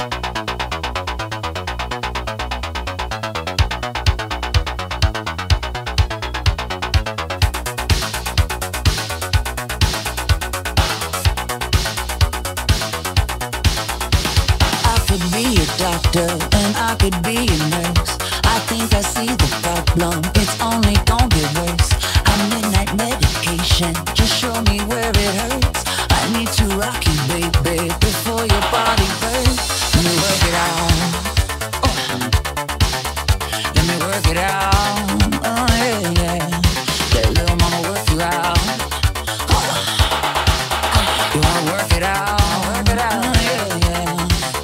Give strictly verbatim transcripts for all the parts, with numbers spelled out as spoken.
Doctor, and I could be a nurse. I think I see the problem, it's only gonna get worse. I'm midnight medication, just show me where it hurts. I need to rock you, baby, before your body bursts. Let me work it out, oh. Let me work it out, oh yeah, yeah. Let little mama work you out, oh. You wanna work it out, work it out, yeah, yeah.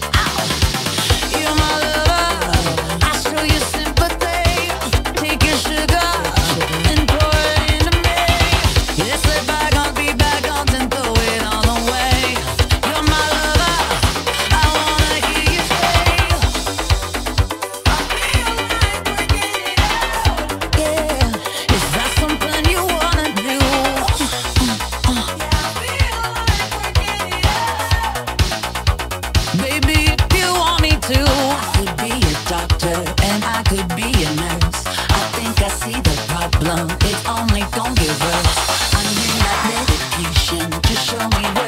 I could be a nurse. I think I see the problem, it's only gonna get worse. I need that medication, just show me